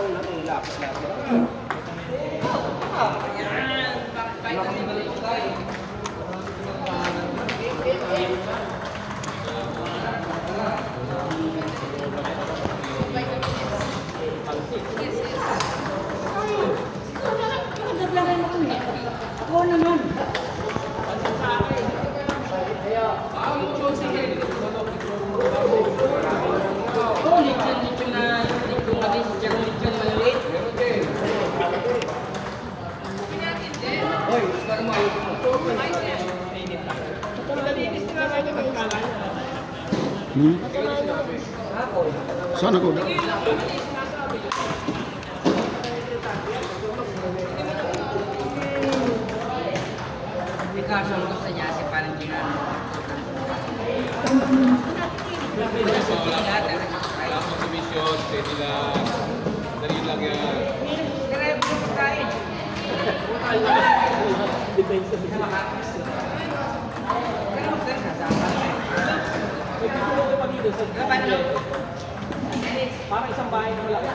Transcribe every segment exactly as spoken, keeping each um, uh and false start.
ng ano, lapis natin. Ayan! Bakit pa ito tayo? Ako naman. Oh, lechon-lechon na lechon na din. Lechon maliit. Hoy, gusto mo ayos mo. Hmm? Saan ako? Kaso ang gusto niya kasi parang ginano. Wala akong submission, steady lang. Dali lang yan. Kaya po kain. Depende sa mga. Parang isang bahay na wala.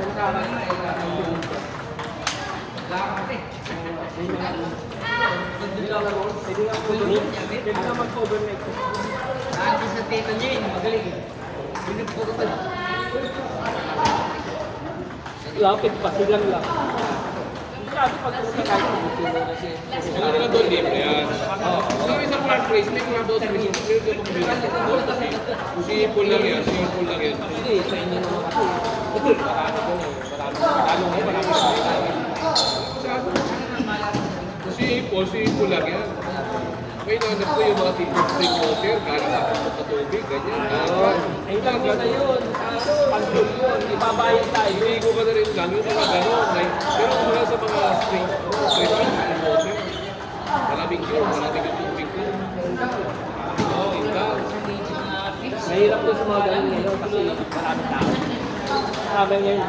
Hindi na mag-overnight. Lagi sa tito niya yun, magaling. Pinagpuro pa. Lapit pa, silang lang. Sabi pag pumunta kayo, sino na siya. Siguro na doon, libre yan. Kung isang park place, may mga doon sa si Paul lang yan, si Paul lang yan. Hindi, sa inyo naman kasi. Marami ko na. Marami ko na. Marami ko na. Si Paul, si Paul lang yan. May nanap ko yung mga tip-tip water, galing sa patubig, ganyan. Ay, lang yun na yun. Pag-tool yun. Ibabayad tayo. Hindi ko ba na rin lang yung mga gano'n. Pero mula sa mga street, street water, maraming yun, maraming yung tubig ko. Oo, ikaw. Mahirap ko sa mga gano'n ngayon kasi maraming tao. Sabi ngayon.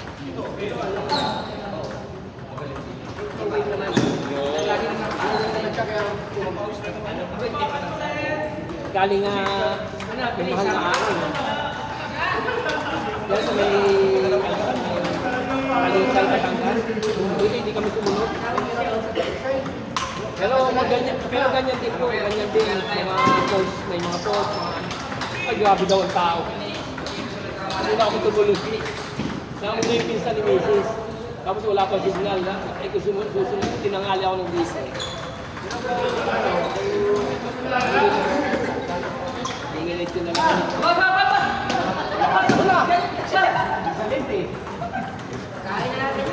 Galing nga yung mahal na akin. Yan sa may Kalisay Batangas. Dito hindi kami sumunod. Pero ganyan, pero ganyan din po, ganyan din. Mga post, may mga post, mga ay grabe daw ang tao. Hindi na ako tumulog. Nakuha yung pinsan ni Macy's. Tapos wala pa signal na. Ay kusunod, kusunod, tinangali ako ng visa. Pingilit ko na lang. Baba! Baba! Wala! Kain na natin.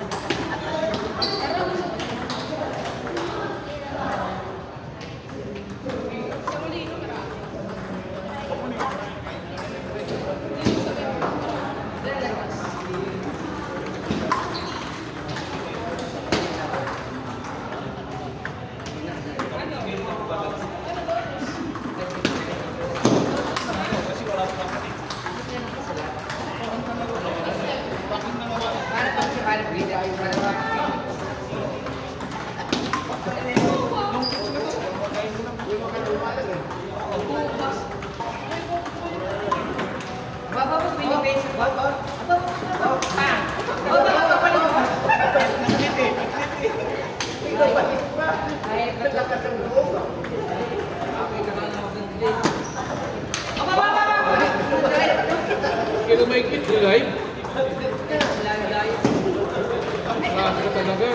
Kaya may kit ko live. Bakit ka talaga?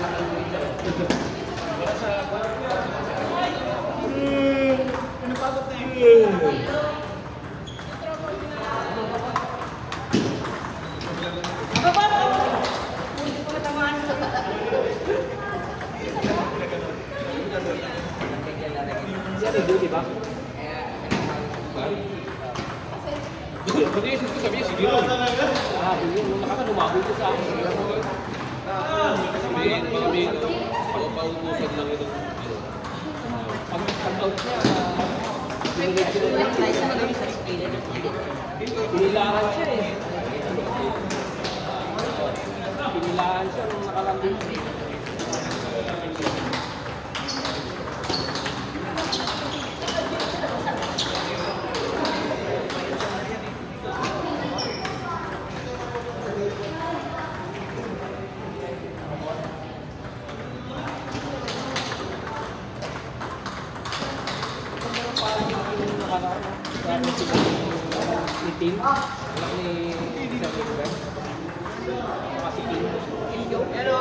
Ano pa ba tayo? Di ba? Pati yung sis ko sabi niya, sige ron. Ah, yun. Nung nakakalumaboy ko sa akin. Sabihin, sabihin, pautusan lang ito. Pag out niya, pinilit ko na lang. Pinilaan siya eh. Pinilaan siya nung nakalambing. Marami sila ni Tim. Wala ni Sir River. Kasi Tim. Pero,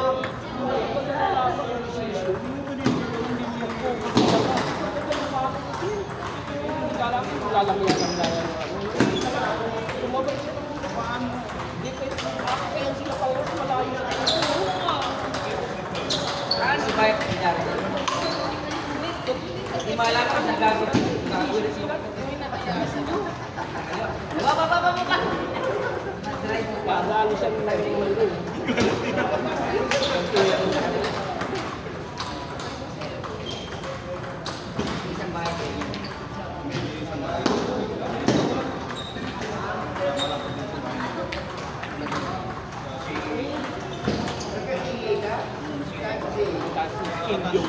lalamihan ang daya ng ano. Tumabay siya ng paano. Hindi pa yung kaya sila kayo malayo sa saan si Bayek nangyari? Di malala ka sa gagawin. Gagawin siya. Baba, baba, baba! Padalo siya ng layo ng rin. Isang Bayek. Kim Jong.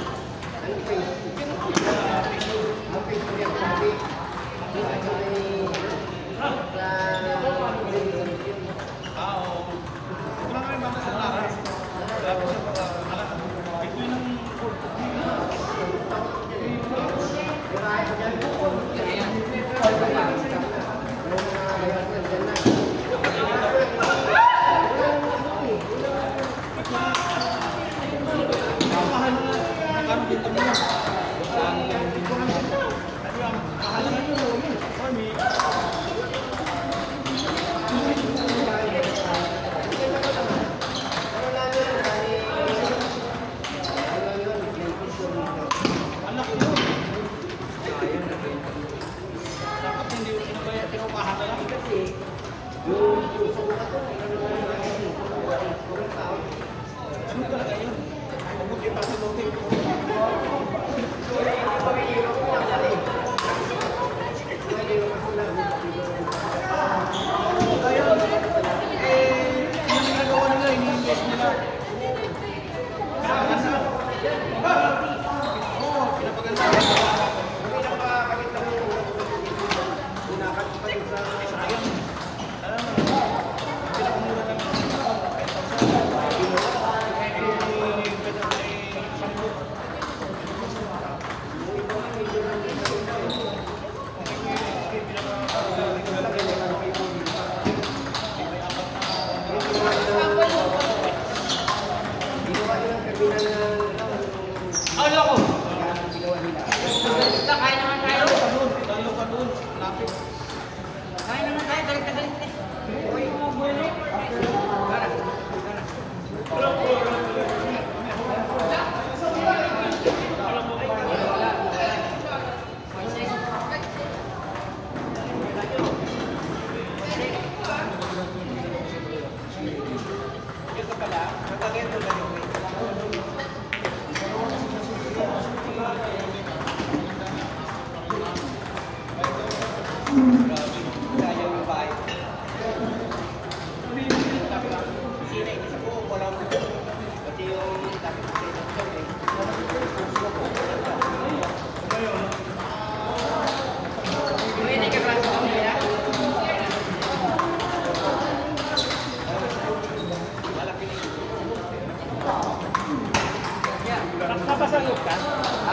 Napasangyo ka? Ha?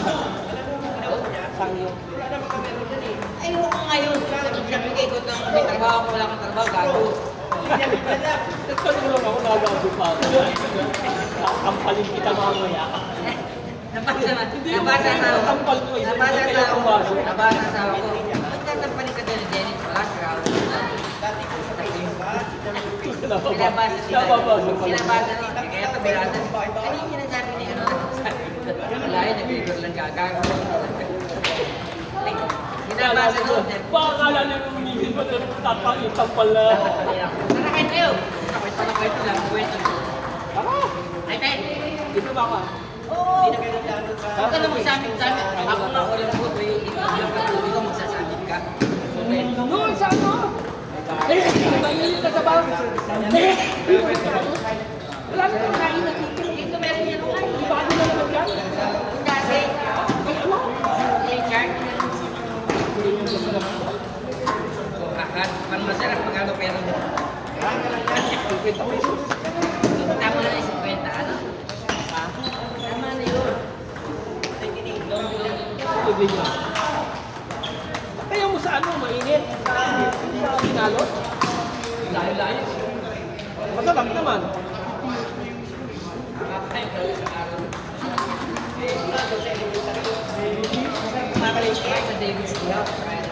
Sangyo. Ay, huwag ko ngayon. Sabi ko ng may trabaho ko, wala kang trabaho, gago. Nagtanong lang ako, nagago pa ako. Kampalin kita mamaya. Nabasa na. Nabasa sa ako. Kampal ko. Nabasa sa ako. Nabasa sa ako. Nagtatampalin ka doon ni Dennis. Wala sa raw. Sinabasa sila. Sinabasa nila. Kaya pabirasa. Ano yung sinasabi niya? Wala yun. Nag-record lang gagago. Sinabasa doon. Pakakala niyo nung minigil pa doon tapang pala. Tara kayo kayo. Kwento na kwento lang. Kwento. Tara! Ay, tayo. Dito ba ka? Oo. Huwag ka na magsabi sa amin. Ako nga ulang po. Hindi ko magsasabi ka. Noon sa ano? Eh, mahilig ka sa bang? Eh, wala na kang kain na tikin. Dito meron yan. Di ba ano na naman yan? Dati. Ay, ano? Richard. Akan, pan masarap pag ano pero mo. fifty pesos. Tama na yung fifty, ano? Ha? Tama na yun. Sabi niya. Kaya mo sa ano? mainit. Sa Pinalot. Layo-layo. Masarap naman. Sa David's Club.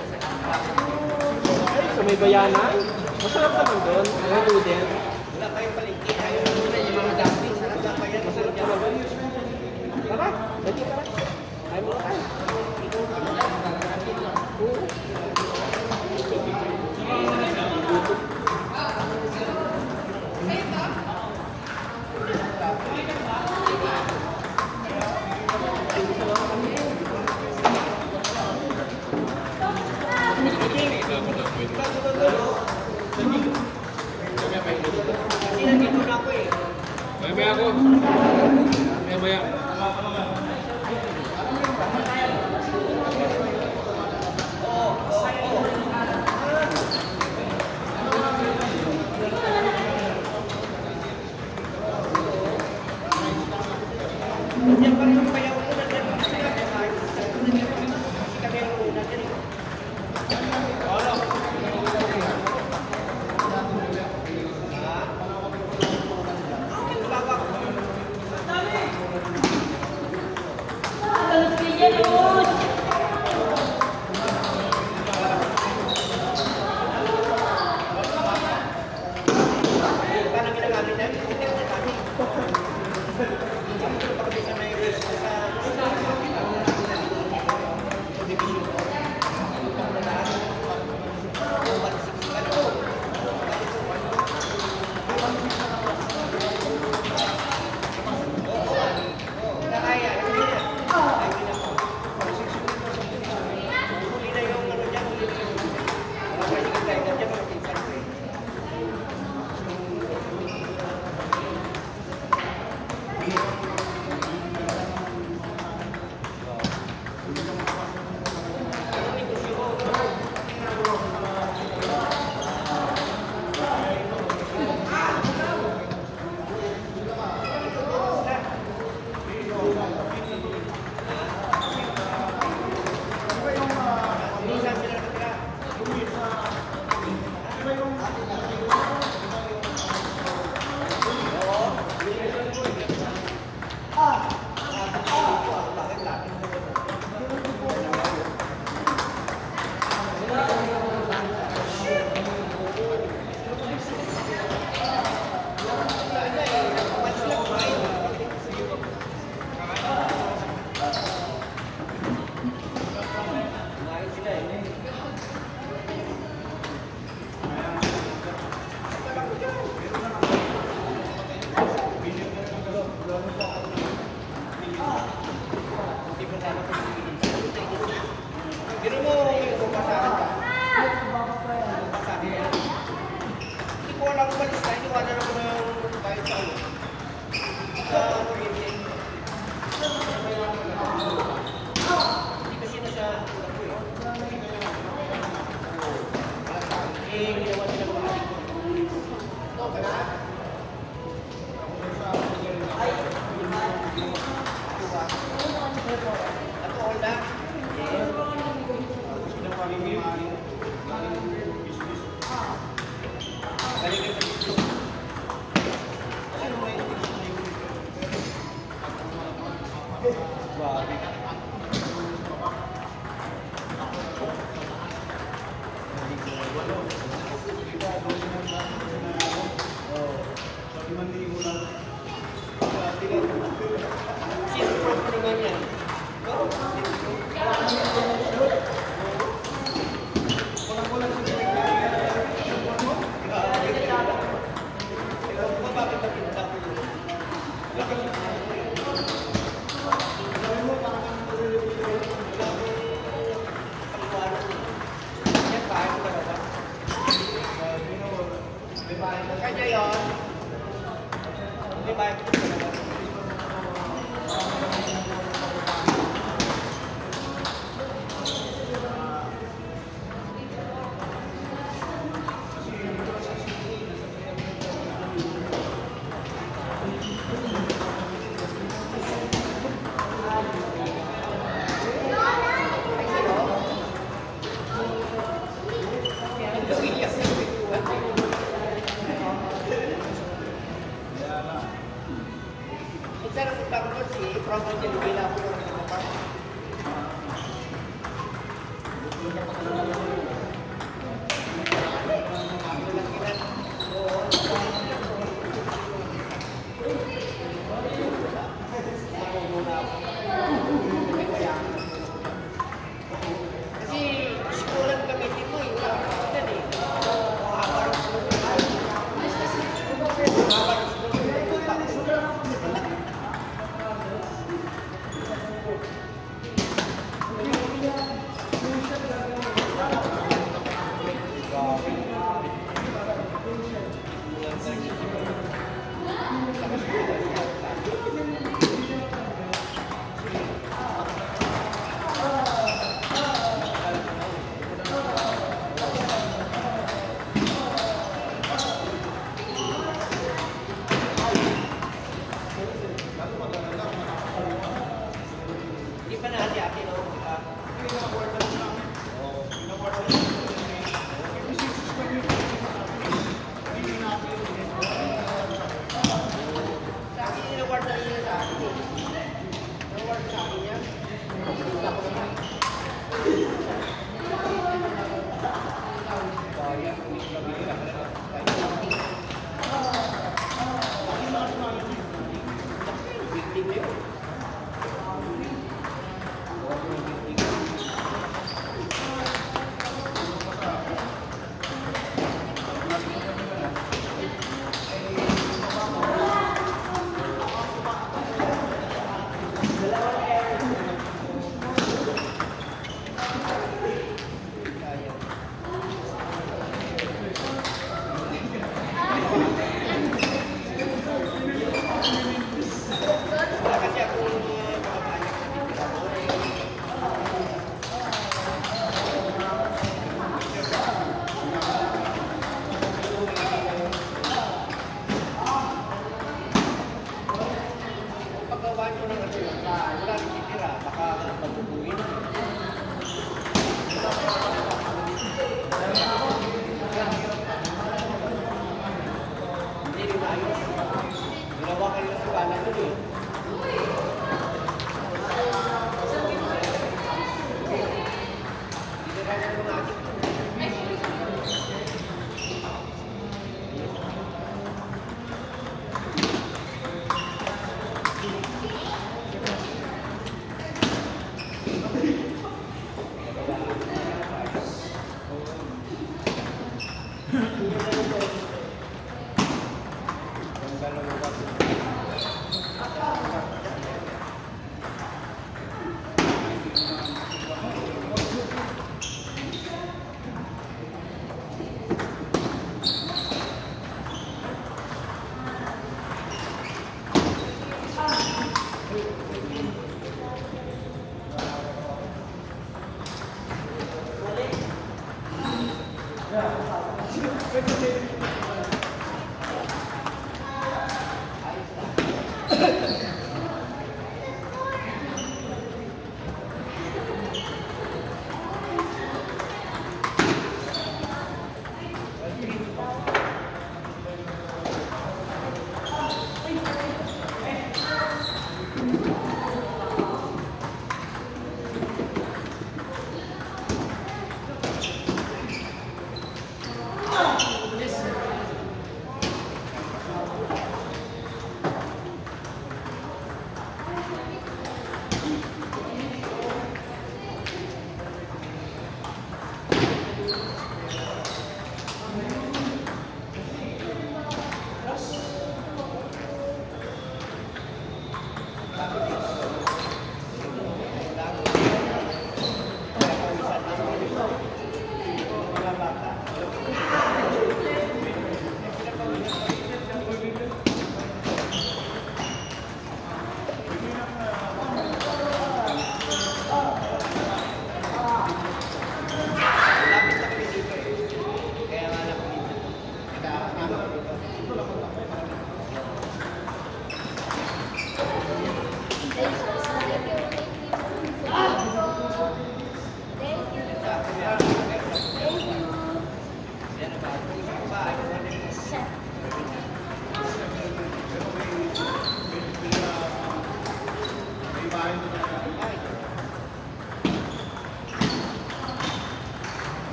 Ay, sa may bayanan. Masarap naman doon. Ang noodle. Wala kayong palengke. Ayaw na yung mga dami. Masarap naman. Tara, dali tara. Ayaw mo na tayo. Oo. Maya-maya ako. Maya-maya. Kanya yun. Di ba?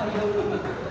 daw